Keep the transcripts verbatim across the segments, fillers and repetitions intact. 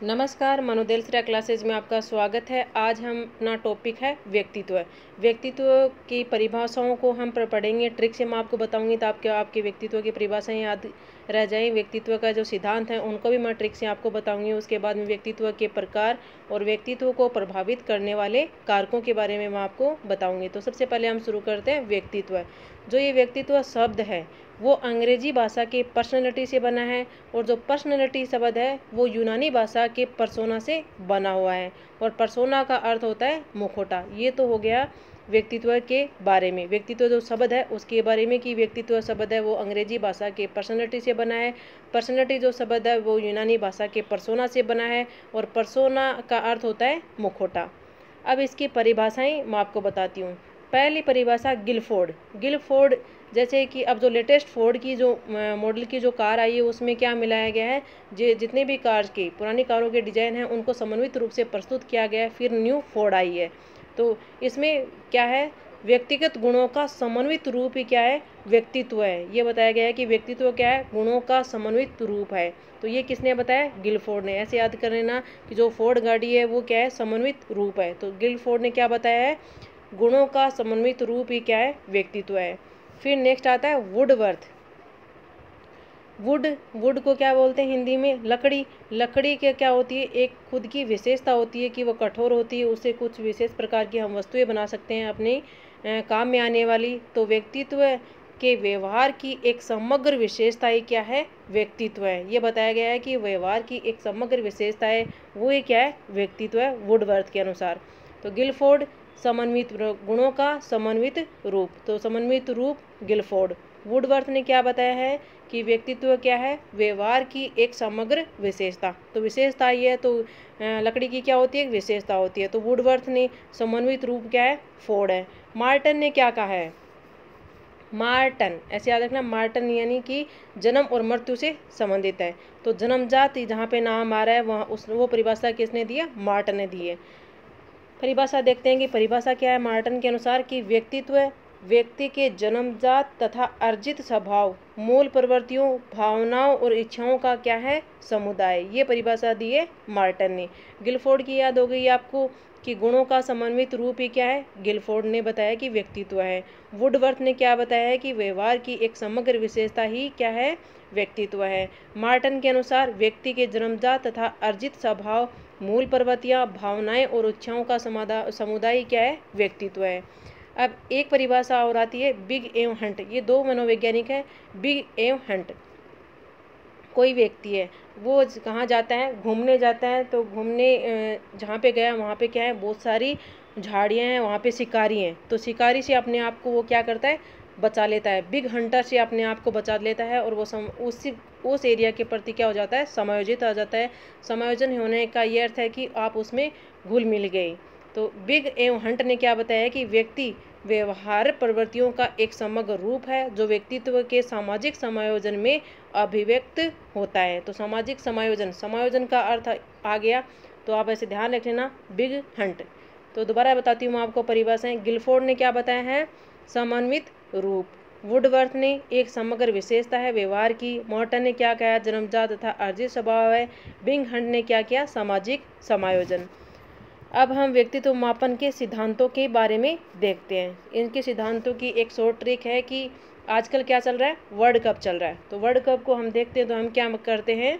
नमस्कार, मनोदेलसरा क्लासेज में आपका स्वागत है। आज हम अपना टॉपिक है व्यक्तित्व। व्यक्तित्व की परिभाषाओं को हम पढ़ेंगे, ट्रिक से मैं आपको बताऊंगी तो आपके आपके व्यक्तित्व की परिभाषाएं याद रह जाएं। व्यक्तित्व का जो सिद्धांत है उनको भी मैं ट्रिक से आपको बताऊंगी। उसके बाद में व्यक्तित्व के प्रकार और व्यक्तित्व को प्रभावित करने वाले कारकों के बारे में मैं आपको बताऊँगी। तो सबसे पहले हम शुरू करते हैं व्यक्तित्व। जो ये व्यक्तित्व शब्द है वो अंग्रेजी भाषा के पर्सनैलिटी से बना है, और जो पर्सनैलिटी शब्द है वो यूनानी भाषा के पर्सोना से बना हुआ है, और पर्सोना का अर्थ होता है मुखौटा। ये तो हो गया व्यक्तित्व के बारे में। व्यक्तित्व जो शब्द है उसके बारे में कि व्यक्तित्व शब्द है वो अंग्रेजी भाषा के पर्सनैलिटी से बना है। पर्सनैलिटी जो शब्द है वो यूनानी भाषा के पर्सोना से बना है, और पर्सोना का अर्थ होता है मुखौटा। अब इसकी परिभाषाएं मैं आपको बताती हूँ। पहली परिभाषा गिलफोर्ड। गिलफोर्ड जैसे कि अब जो लेटेस्ट फोर्ड की जो मॉडल की जो कार आई है उसमें क्या मिलाया गया है, जो जितने भी कार के पुरानी कारों के डिज़ाइन हैं उनको समन्वित रूप से प्रस्तुत किया गया है। फिर न्यू फोर्ड आई है, तो इसमें क्या है, व्यक्तिगत गुणों का समन्वित रूप ही क्या है, व्यक्तित्व है। ये बताया गया है कि व्यक्तित्व क्या है, गुणों का समन्वित रूप है। तो ये किसने बताया, गिलफोर्ड ने। ऐसे याद कर लेना कि जो फोर्ड गाड़ी है वो क्या है, समन्वित रूप है। तो गिलफोर्ड ने क्या बताया है, गुणों का समन्वित रूप ही क्या है, व्यक्तित्व है। फिर नेक्स्ट आता है वुडवर्थ। वुड वुड को क्या बोलते हैं हिंदी में, लकड़ी। लकड़ी के क्या होती है, एक खुद की विशेषता होती है कि वो कठोर होती है, उससे कुछ विशेष प्रकार की हम वस्तुएं बना सकते हैं अपने काम में आने वाली। तो व्यक्तित्व के व्यवहार की एक समग्र विशेषता ही क्या है, व्यक्तित्व है। ये बताया गया है कि व्यवहार की एक समग्र विशेषता है वो ही क्या है, व्यक्तित्व है, वुडवर्थ के अनुसार। तो गिलफोर्ड समन्वित गुणों का समन्वित रूप, तो समन्वित रूप गिलफोर्ड। वुडवर्थ ने क्या बताया है कि व्यक्तित्व क्या है, व्यवहार की एक समग्र विशेषता। तो विशेषता ये है, तो लकड़ी की क्या होती है, विशेषता होती है। तो वुडवर्थ ने समन्वित रूप क्या है, फोर्ड है। मार्टन ने क्या कहा है, मार्टन, ऐसे याद रखना, मार्टन यानी कि जन्म और मृत्यु से संबंधित है। तो जन्मजात जहाँ पे नाम आ रहा है वहाँ उस वो परिभाषा किसने दी है, मार्टन ने दी है। परिभाषा देखते हैं कि परिभाषा क्या है मार्टन के अनुसार, कि व्यक्तित्व व्यक्ति के जन्मजात तथा अर्जित स्वभाव, मूल प्रवृत्तियों, भावनाओं और इच्छाओं का क्या है, समुदाय। ये परिभाषा दी है मार्टन ने। गिलफोर्ड की याद हो गई आपको कि गुणों का समन्वित रूप ही क्या है, गिलफोर्ड ने बताया कि व्यक्तित्व है। वुडवर्थ ने क्या बताया है कि व्यवहार की एक समग्र विशेषता ही क्या है, व्यक्तित्व है। मार्टन के अनुसार व्यक्ति के जन्मजात तथा अर्जित स्वभाव, मूल प्रवृत्तियाँ, भावनाएं और इच्छाओं का समुदाय क्या है, व्यक्तित्व है। अब एक परिभाषा और आती है बिग एवं हंट। ये दो मनोवैज्ञानिक हैं, बिग एवं हंट। कोई व्यक्ति है वो कहाँ जाता है, घूमने जाता है, तो घूमने जहाँ पे गया वहाँ पे क्या है, बहुत सारी झाड़ियाँ हैं, वहाँ पे शिकारी हैं। तो शिकारी से अपने आप को वो क्या करता है, बचा लेता है। बिग हंटर से अपने आप को बचा लेता है, और वो सम उसी उस एरिया के प्रति क्या हो जाता है, समायोजित आ जाता है। समायोजन होने का ये अर्थ है कि आप उसमें घुल मिल गए। तो बिग एवं हंट ने क्या बताया कि व्यक्ति व्यवहार प्रवृत्तियों का एक समग्र रूप है जो व्यक्तित्व के सामाजिक समायोजन में अभिव्यक्त होता है। तो सामाजिक समायोजन, समायोजन का अर्थ आ गया, तो आप ऐसे ध्यान रख लेना, बिग हंट। तो दोबारा बताती हूँ मैं आपको परिभाषाएं। गिलफोर्ड ने क्या बताया है, समन्वित रूप। वुडवर्थ ने एक समग्र विशेषता है व्यवहार की। मार्टन ने क्या कहा, जन्मजात तथा अर्जित स्वभाव है। बिग हंट ने क्या किया, सामाजिक समायोजन। अब हम व्यक्तित्व मापन के सिद्धांतों के बारे में देखते हैं। इनके सिद्धांतों की एक शॉर्ट ट्रिक है कि आजकल क्या चल रहा है, वर्ल्ड कप चल रहा है। तो वर्ल्ड कप को हम देखते हैं तो हम क्या करते हैं,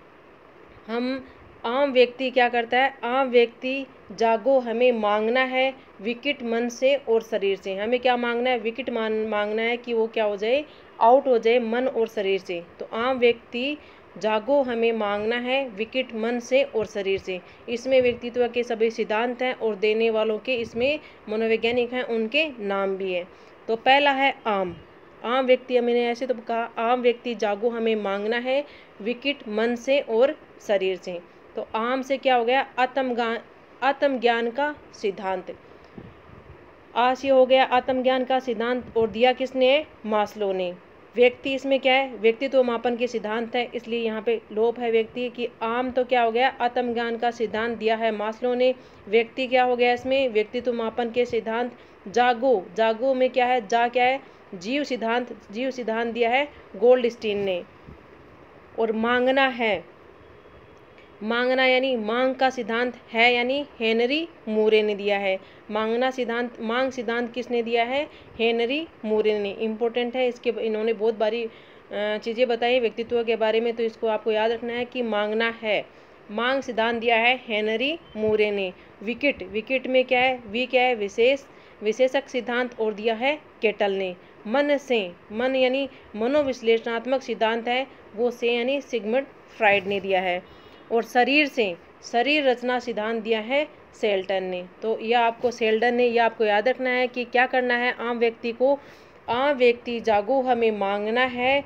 हम आम व्यक्ति क्या करता है, आम व्यक्ति जागो हमें मांगना है विकट मन से और शरीर से। हमें क्या मांगना है, विकट मान मांगना है कि वो क्या हो जाए, आउट हो जाए मन और शरीर से। तो आम व्यक्ति जागो हमें मांगना है विकट मन से और शरीर से। इसमें व्यक्तित्व के सभी सिद्धांत हैं, और देने वालों के इसमें मनोवैज्ञानिक हैं, उनके नाम भी हैं। तो पहला है आम। आम व्यक्ति, मैंने ऐसे तो कहा, आम व्यक्ति जागो हमें मांगना है विकट मन से और शरीर से। तो आम से क्या हो गया, आत्मज्ञान, आत्मज्ञान का सिद्धांत। आज ये हो गया आत्मज्ञान का सिद्धांत, और दिया किसने, मास्लो ने। व्यक्ति इसमें क्या है, व्यक्तित्व मापन के सिद्धांत है, इसलिए यहाँ पे लोप है व्यक्ति की। आम तो क्या हो गया, आत्मज्ञान का सिद्धांत दिया है मास्लो ने। व्यक्ति क्या हो गया इसमें, व्यक्तित्व मापन के सिद्धांत। जागो, जागो में क्या है, जा क्या है, जीव सिद्धांत, जीव सिद्धांत दिया है गोल्डस्टीन ने। और मांगना है, मांगना यानी मांग का सिद्धांत है यानी हेनरी मूरे ने दिया है। मांगना सिद्धांत, मांग सिद्धांत किसने दिया है? हेनरी मूरे ने। इम्पोर्टेंट है, इसके इन्होंने बहुत बारी चीज़ें बताई व्यक्तित्व के बारे में, तो इसको आपको याद रखना है कि मांगना है। मांग सिद्धांत दिया है हेनरी मूरे ने। विकिट, विकिट में क्या है? वी क्या है? विशेष, विशेषक सिद्धांत और दिया है केटल ने। मन से, मन यानी मनोविश्लेषणात्मक सिद्धांत है, वो से यानी सिगमंड फ्राइड ने दिया है। और शरीर से, शरीर रचना सिद्धांत दिया है शेल्टन ने। तो यह आपको शेल्टन ने, यह आपको याद रखना है कि क्या करना है आम व्यक्ति को। आम व्यक्ति जागो, हमें मांगना है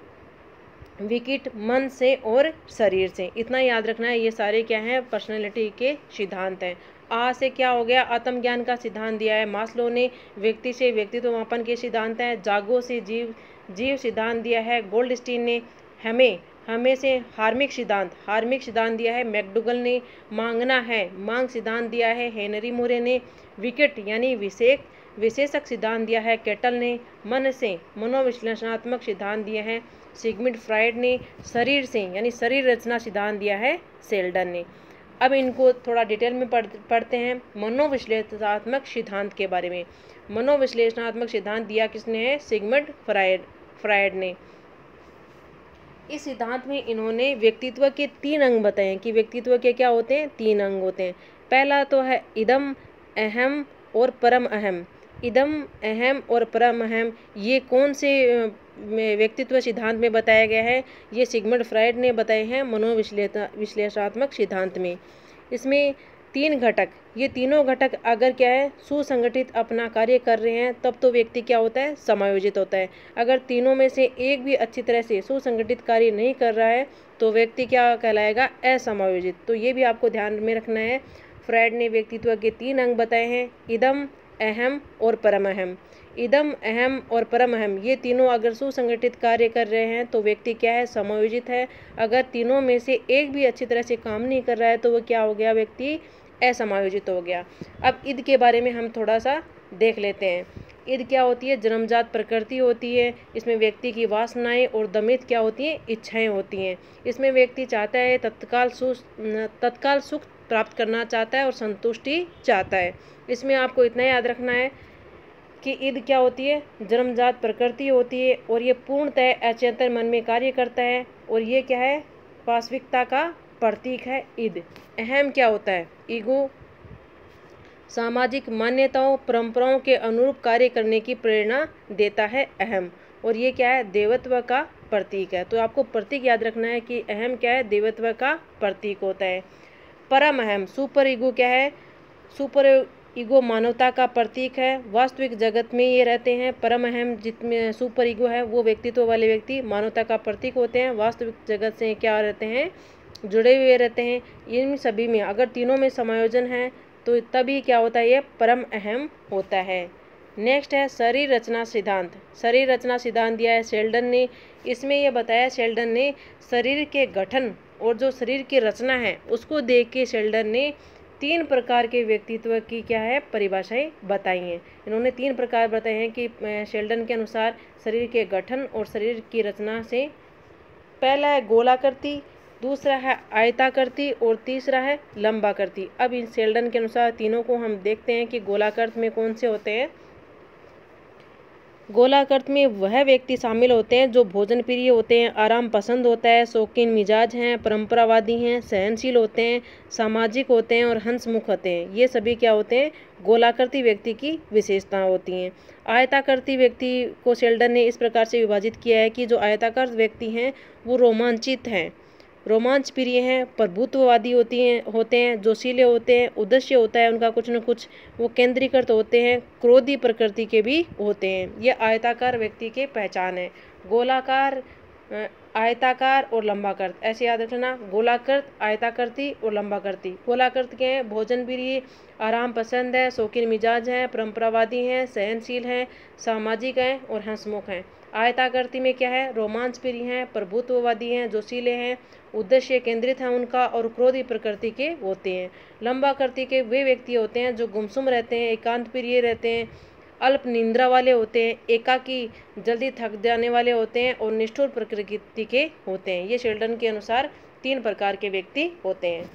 विकिट, मन से और शरीर से, इतना याद रखना है। ये सारे क्या हैं? पर्सनैलिटी के सिद्धांत हैं। आ से क्या हो गया? आत्मज्ञान का सिद्धांत दिया है मास्लो ने। व्यक्ति से व्यक्तित्व मापन के सिद्धांत हैं। जागो से जीव, जीव सिद्धांत दिया है गोल्डस्टीन ने। हमें, हमें से हार्मिक सिद्धांत, हार्मिक सिद्धांत दिया है मैकडुगल ने। मांगना है, मांग सिद्धांत दिया है हेनरी मूरे ने। विकिट यानी विशेष, विशेषक सिद्धांत दिया है केटल ने। मन से मनोविश्लेषणात्मक सिद्धांत दिए हैं सिगमंड फ्राइड ने। शरीर से यानी शरीर रचना सिद्धांत दिया है शेल्टन ने। अब इनको थोड़ा डिटेल में पढ़ पढ़ते हैं मनोविश्लेषणात्मक सिद्धांत के बारे में। मनोविश्लेषणात्मक सिद्धांत दिया किसने है? सिगमंड फ्राइड, फ्राइड ने। इस सिद्धांत में इन्होंने व्यक्तित्व के तीन अंग बताए हैं कि व्यक्तित्व के क्या होते हैं? तीन अंग होते हैं। पहला तो है इदम, अहम और परम अहम। इदम, अहम और परम अहम, ये कौन से व्यक्तित्व सिद्धांत में बताया गया है? ये सिगमंड फ्राइड ने बताए हैं मनोविश्लेषण विश्लेषणात्मक सिद्धांत में। इसमें तीन घटक, ये तीनों घटक अगर क्या है? सुसंगठित अपना कार्य कर रहे हैं, तब तो व्यक्ति क्या होता है? समायोजित होता है। अगर तीनों में से एक भी अच्छी तरह से सुसंगठित कार्य नहीं कर रहा है तो व्यक्ति क्या कहलाएगा? असमायोजित। तो ये भी आपको ध्यान में रखना है। फ्राइड ने व्यक्तित्व के तीन अंग बताए हैं, इदम, अहम और परम अहम। इदम, अहम और परम अहम, ये तीनों अगर सुसंगठित कार्य कर रहे हैं तो व्यक्ति क्या है? समायोजित है। अगर तीनों में से एक भी अच्छी तरह से काम नहीं कर रहा है तो वो क्या हो गया? व्यक्ति असमायोजित हो गया। अब इद के बारे में हम थोड़ा सा देख लेते हैं। इद क्या होती है? जन्मजात प्रकृति होती है। इसमें व्यक्ति की वासनाएं और दमित क्या होती हैं? इच्छाएं होती हैं। इसमें व्यक्ति चाहता है तत्काल सुख, तत्काल सुख प्राप्त करना चाहता है और संतुष्टि चाहता है। इसमें आपको इतना याद रखना है कि ईद क्या होती है? जन्मजात प्रकृति होती है और ये पूर्णतः अचेतन मन में कार्य करता है और ये क्या है? वास्तविकता का प्रतीक है ईद। अहम क्या होता है? ईगो, सामाजिक मान्यताओं परंपराओं के अनुरूप कार्य करने की प्रेरणा देता है अहम। और ये क्या है? देवत्व का प्रतीक है। तो आपको प्रतीक याद रखना है कि अहम क्या है? देवत्व का प्रतीक होता है। परम अहम, सुपर ईगो क्या है? सुपर ईगो मानवता का प्रतीक है। वास्तविक जगत में ये रहते हैं। परम अहम जितने सुपर ईगो है वो व्यक्तित्व वाले व्यक्ति मानवता का प्रतीक होते हैं। वास्तविक जगत से क्या रहते हैं? जुड़े हुए रहते हैं। इन सभी में अगर तीनों में समायोजन है तो तभी क्या होता है? ये परम अहम होता है। नेक्स्ट है शरीर रचना सिद्धांत। शरीर रचना सिद्धांत दिया है शेल्टन ने। इसमें यह बताया शेल्टन ने शरीर के गठन और जो शरीर की रचना है उसको देख के शेल्टन ने तीन प्रकार के व्यक्तित्व की क्या है? परिभाषाएं बताई हैं। इन्होंने तीन प्रकार बताए हैं कि शेल्टन के अनुसार शरीर के गठन और शरीर की रचना से। पहला है गोलाकृति, दूसरा है आयताकृति और तीसरा है लंबाकृति। अब इन शेल्टन के अनुसार तीनों को हम देखते हैं कि गोलाकृति में कौन से होते हैं। गोलाकृति में वह व्यक्ति शामिल होते हैं जो भोजन प्रिय होते हैं, आराम पसंद होता है, शौकीन मिजाज हैं, परंपरावादी हैं, सहनशील होते हैं, सामाजिक होते हैं और हंसमुख होते हैं। ये सभी क्या होते हैं? गोलाकृति व्यक्ति की विशेषता होती हैं। आयताकृति व्यक्ति को शेल्टन ने इस प्रकार से विभाजित किया है कि जो आयताकार व्यक्ति हैं वो रोमांचित हैं, रोमांच प्रिय हैं, प्रभुत्ववादी होती हैं होते हैं, जोशीले होते हैं, उद्देश्य होता है उनका कुछ न कुछ, वो केंद्रीकृत होते हैं, क्रोधी प्रकृति के भी होते हैं। ये आयताकार व्यक्ति के पहचान है। गोलाकार, आयताकार और लंबाकृत, ऐसे याद रखना। गोलाकृत, आयताकृति और लंबाकृति। गोलाकृत के हैं भोजन प्रिय, आराम पसंद है, शौकीन मिजाज हैं, परंपरावादी हैं, सहनशील हैं, सामाजिक हैं और हंसमुख हैं। आयताकृति में क्या है? रोमांच प्रिय हैं, प्रभुत्ववादी हैं, जोशीले हैं, उद्देश्य केंद्रित है उनका और क्रोधी प्रकृति के होते हैं। लंबाकृति के वे व्यक्ति होते हैं जो गुमसुम रहते हैं, एकांत प्रिय रहते हैं, अल्प निंद्रा वाले होते हैं, एकाकी, जल्दी थक जाने वाले होते हैं और निष्ठुर प्रकृति के होते हैं। ये शेल्टन के अनुसार तीन प्रकार के व्यक्ति होते हैं।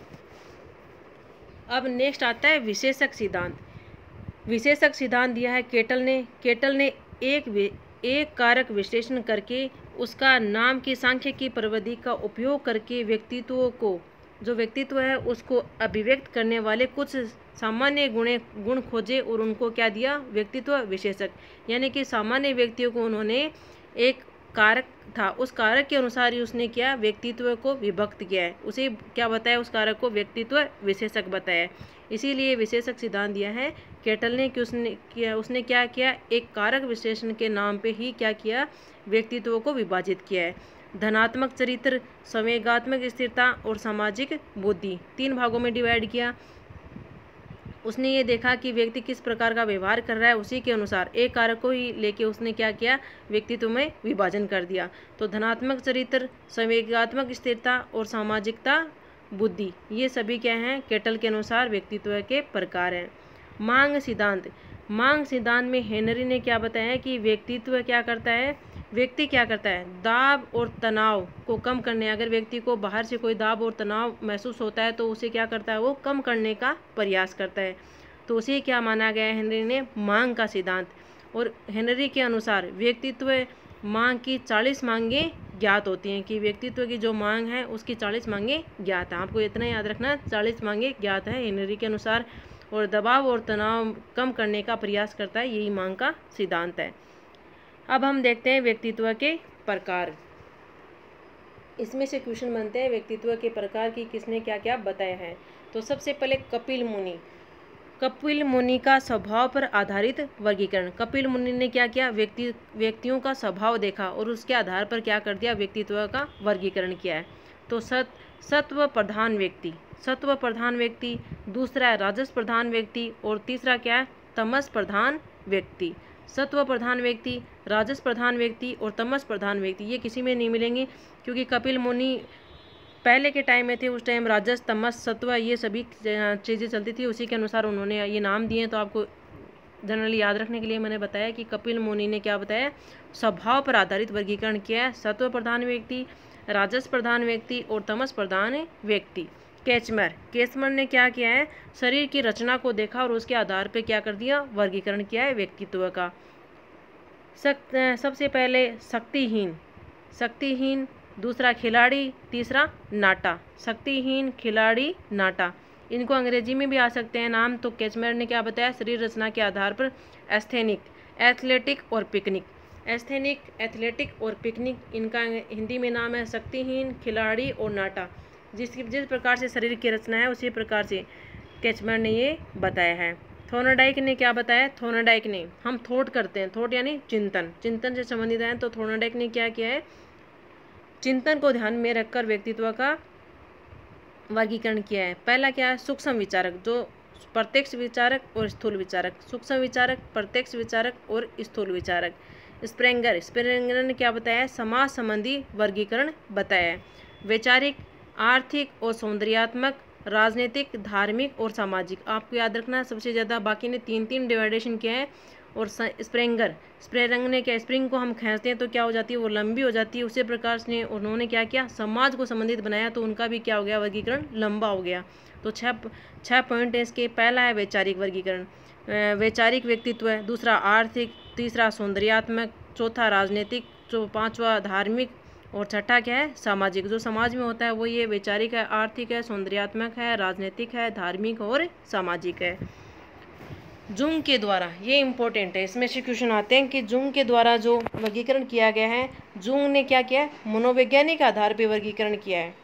अब नेक्स्ट आता है विशेषक सिद्धांत। विशेषक सिद्धांत दिया है केटल ने। केटल ने एक एक कारक विश्लेषण करके उसका नाम की सांख्यिकी प्रविधि का उपयोग करके व्यक्तित्व को, जो व्यक्तित्व है उसको अभिव्यक्त करने वाले कुछ सामान्य गुणे गुण खोजे और उनको क्या दिया, व्यक्तित्व विशेषक। यानी कि सामान्य व्यक्तियों को उन्होंने एक कारक था, उस कारक के अनुसार ही उसने क्या, व्यक्तित्व को विभक्त किया है, उसे क्या बताया, उस कारक को व्यक्तित्व विशेषक बताया। इसीलिए विशेषक सिद्धांत दिया है केटल ने कि उसने किया उसने क्या किया, एक कारक विश्लेषण के नाम पे ही क्या किया, व्यक्तित्व को विभाजित किया है। धनात्मक चरित्र, संवेगात्मक स्थिरता और सामाजिक बुद्धि, तीन भागों में डिवाइड किया। उसने ये देखा कि व्यक्ति किस प्रकार का व्यवहार कर रहा है, उसी के अनुसार एक कारक को ही लेके उसने क्या किया, व्यक्तित्व में विभाजन कर दिया। तो धनात्मक चरित्र, संवेगात्मक स्थिरता और सामाजिकता बुद्धि, ये सभी क्या हैं, केटल के अनुसार व्यक्तित्व के प्रकार हैं। मांग सिद्धांत। मांग सिद्धांत में हेनरी ने क्या बताया कि व्यक्तित्व क्या करता है, व्यक्ति क्या करता है, दाब और तनाव को कम करने, अगर व्यक्ति को बाहर से कोई दाब और तनाव महसूस होता है तो उसे क्या करता है, वो कम करने का प्रयास करता है। तो उसे क्या माना गया है हेनरी ने, मांग का सिद्धांत। और हेनरी के अनुसार व्यक्तित्व मांग की चालीस मांगें ज्ञात होती हैं, कि व्यक्तित्व की जो मांग है उसकी चालीस मांगें ज्ञात हैं। आपको इतना याद रखना, चालीस मांगें ज्ञात है हेनरी के अनुसार, और दबाव और तनाव कम करने का प्रयास करता है, यही मांग का सिद्धांत है। अब हम देखते हैं व्यक्तित्व के प्रकार। इसमें से क्वेश्चन बनते हैं व्यक्तित्व के प्रकार की किसने क्या क्या बताया है। तो सबसे पहले कपिल मुनि। कपिल मुनि का स्वभाव पर आधारित वर्गीकरण। कपिल मुनि ने क्या किया, व्यक्ति व्यक्तियों का स्वभाव देखा और उसके आधार पर क्या कर दिया, व्यक्तित्व का वर्गीकरण किया है। तो सत सत्व प्रधान व्यक्ति, सत्व प्रधान व्यक्ति, दूसरा है राजस प्रधान व्यक्ति, और तीसरा क्या है, तमस प्रधान व्यक्ति। सत्व प्रधान व्यक्ति, राजस प्रधान व्यक्ति और तमस प्रधान व्यक्ति, ये किसी में नहीं मिलेंगे, क्योंकि कपिल मुनि पहले के टाइम में थे, उस टाइम राजस तमस सत्व ये सभी चीज़ें चलती थी, उसी के अनुसार उन्होंने ये नाम दिए। तो आपको जनरली याद रखने के लिए मैंने बताया कि कपिल मुनि ने क्या बताया, स्वभाव पर आधारित वर्गीकरण किया है, सत्व प्रधान व्यक्ति, राजस प्रधान व्यक्ति और तमस प्रधान व्यक्ति। कैचमर, कैचमर ने क्या किया है, शरीर की रचना को देखा और उसके आधार पर क्या कर दिया, वर्गीकरण किया है व्यक्तित्व का। सक्त सबसे पहले शक्तिहीन, शक्तिहीन, दूसरा खिलाड़ी, तीसरा नाटा। शक्तिहीन, खिलाड़ी, नाटा, इनको अंग्रेजी में भी आ सकते हैं नाम। तो कैचमर ने क्या बताया, शरीर रचना के आधार पर एस्थेनिक, एथलेटिक और पिकनिक। एस्थेनिक, एथलेटिक और पिकनिक, इनका हिंदी में नाम है शक्तिहीन, खिलाड़ी और नाटा। जिस जिस प्रकार से शरीर की रचना है उसी प्रकार से कैचमर ने ये बताया है। थोर्नडाइक ने क्या बताया, थोर्नडाइक ने, हम थॉट करते हैं, थॉट यानी चिंतन, चिंतन से संबंधित है। तो थोर्नडाइक ने क्या किया है, चिंतन को ध्यान में रखकर व्यक्तित्व का वर्गीकरण किया है। पहला क्या है, सूक्ष्म विचारक, जो प्रत्यक्ष विचारक और स्थूल विचारक, सूक्ष्म विचारक, प्रत्यक्ष विचारक और स्थूल विचारक। स्प्रेंगर, स्प्रेंगर ने क्या बताया, समाज संबंधी वर्गीकरण बताया है। वैचारिक, आर्थिक और सौंदर्यात्मक, राजनीतिक, धार्मिक और सामाजिक। आपको याद रखना सबसे ज़्यादा, बाकी ने तीन तीन डिवाइडेशन किया है। और स्प्रेंगर, स्प्रेंगर ने क्या, स्प्रिंग को हम खींचते हैं तो क्या हो जाती है, वो लंबी हो जाती है। उसी प्रकार से उन्होंने क्या किया, समाज को संबंधित बनाया, तो उनका भी क्या हो गया, वर्गीकरण लंबा हो गया। तो छः छः पॉइंट है इसके। पहला है वैचारिक वर्गीकरण, वैचारिक व्यक्तित्व है, दूसरा आर्थिक, तीसरा सौंदर्यात्मक, चौथा राजनीतिक, चौ पाँचवा धार्मिक और छठा क्या है, सामाजिक। जो समाज में होता है वो ये वैचारिक है, आर्थिक है, सौंदर्यात्मक है, राजनीतिक है, धार्मिक और सामाजिक है। जुंग के द्वारा, ये इम्पोर्टेंट है, इसमें से क्वेश्चन आते हैं कि जुंग के द्वारा जो वर्गीकरण किया गया है, जुंग ने क्या किया है, मनोवैज्ञानिक आधार पर वर्गीकरण किया है।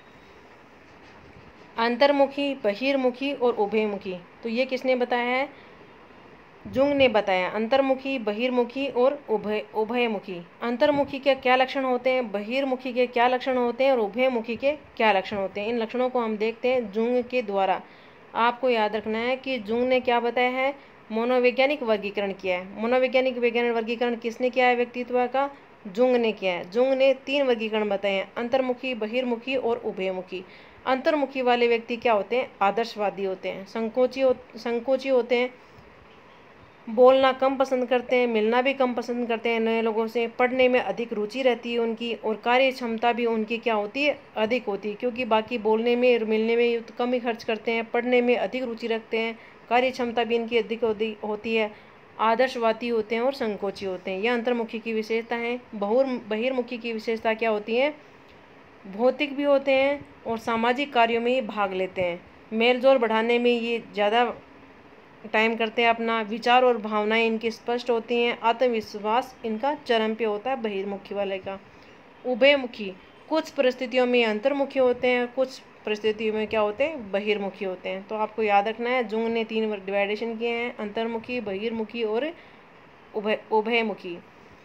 अंतर्मुखी, बहिर्मुखी और उभयमुखी, तो ये किसने बताया है, जुंग ने बताया। अंतर्मुखी, बहिर्मुखी और उभय उभयमुखी। अंतर्मुखी के क्या लक्षण होते हैं, बहिर्मुखी के क्या लक्षण होते हैं और उभयमुखी के क्या लक्षण होते हैं, इन लक्षणों को हम देखते हैं जुंग के द्वारा। आपको याद रखना है कि जुंग ने क्या बताया है, मनोवैज्ञानिक वर्गीकरण किया है। मनोवैज्ञानिक वैज्ञानिक वर्गीकरण किसने किया है, व्यक्तित्व का, जुंग ने किया है। जुंग ने तीन वर्गीकरण बताए हैं, अंतर्मुखी, बहिर्मुखी और उभयमुखी। अंतर्मुखी वाले व्यक्ति क्या होते हैं, आदर्शवादी होते हैं, संकोची हो, संकोची होते हैं, बोलना कम पसंद करते हैं, मिलना भी कम पसंद करते हैं नए लोगों से, पढ़ने में अधिक रुचि रहती है उनकी, और कार्य क्षमता भी उनकी क्या होती है, अधिक होती है, क्योंकि बाकी बोलने में और मिलने में तो कम ही खर्च करते हैं, पढ़ने में अधिक रुचि रखते हैं, कार्य क्षमता भी इनकी अधिक होती है, आदर्शवादी होते हैं और संकोची होते हैं। यह अंतर्मुखी की विशेषता है। बहुर बहिर्मुखी की विशेषता क्या होती है, भौतिक भी होते हैं और सामाजिक कार्यों में ये भाग लेते हैं, मेलजोल बढ़ाने में ये ज़्यादा टाइम करते हैं अपना, विचार और भावनाएं इनकी स्पष्ट होती हैं, आत्मविश्वास इनका चरम पे होता है बहिर्मुखी वाले का। उभयमुखी, कुछ परिस्थितियों में अंतर्मुखी होते हैं, कुछ परिस्थितियों में क्या होते हैं, बहिर्मुखी होते हैं। तो आपको याद रखना है, जुंग ने तीन डिवाइडेशन किए हैं, अंतर्मुखी, बहिर्मुखी और उभय उभयमुखी।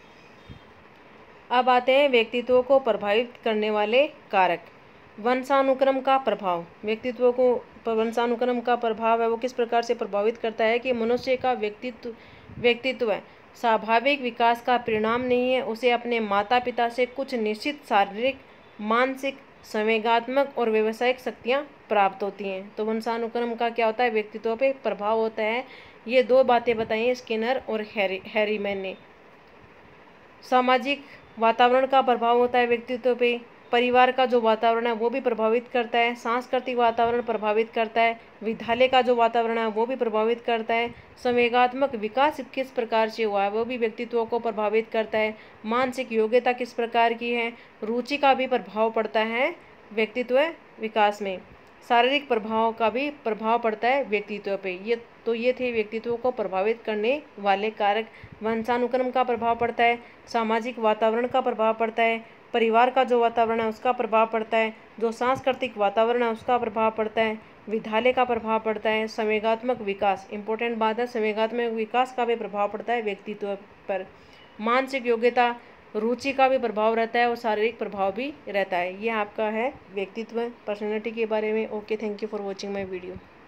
अब आते हैं व्यक्तित्व को प्रभावित करने वाले कारक। वंशानुक्रम का प्रभाव, व्यक्तित्व को वंशानुक्रम का प्रभाव है वो किस प्रकार से प्रभावित करता है कि मनुष्य का व्यक्तित्व व्यक्तित्व स्वाभाविक विकास का परिणाम नहीं है, उसे अपने माता पिता से कुछ निश्चित शारीरिक, मानसिक, संवेगात्मक और व्यावसायिक शक्तियाँ प्राप्त होती हैं। तो वंशानुक्रम का क्या होता है, व्यक्तित्व पे प्रभाव होता है। ये दो बातें बताई हैं स्किनर और हैरी हैरीमैन ने। सामाजिक वातावरण का प्रभाव होता है व्यक्तित्व पे, परिवार का जो वातावरण है वो भी प्रभावित करता है, सांस्कृतिक वातावरण प्रभावित करता है, विद्यालय का जो वातावरण है वो भी प्रभावित करता है, संवेगात्मक विकास किस प्रकार से हुआ है वो भी व्यक्तित्व को प्रभावित करता है, मानसिक योग्यता किस प्रकार की है, रुचि का भी प्रभाव पड़ता है व्यक्तित्व विकास में, शारीरिक प्रभाव का भी प्रभाव पड़ता है व्यक्तित्व पे। ये तो ये थे व्यक्तित्व को प्रभावित करने वाले कारक। वंशानुक्रम का प्रभाव पड़ता है, सामाजिक वातावरण का प्रभाव पड़ता है, परिवार का जो वातावरण है उसका प्रभाव पड़ता है, जो सांस्कृतिक वातावरण है उसका प्रभाव पड़ता है, विद्यालय का प्रभाव पड़ता है, संवेगात्मक विकास, इंपॉर्टेंट बात है, संवेगात्मक विकास का भी प्रभाव पड़ता है व्यक्तित्व पर, मानसिक योग्यता, रुचि का भी प्रभाव रहता है और शारीरिक प्रभाव भी रहता है। ये आपका है व्यक्तित्व, पर्सनैलिटी के बारे में। Okay, thank you for watching my video.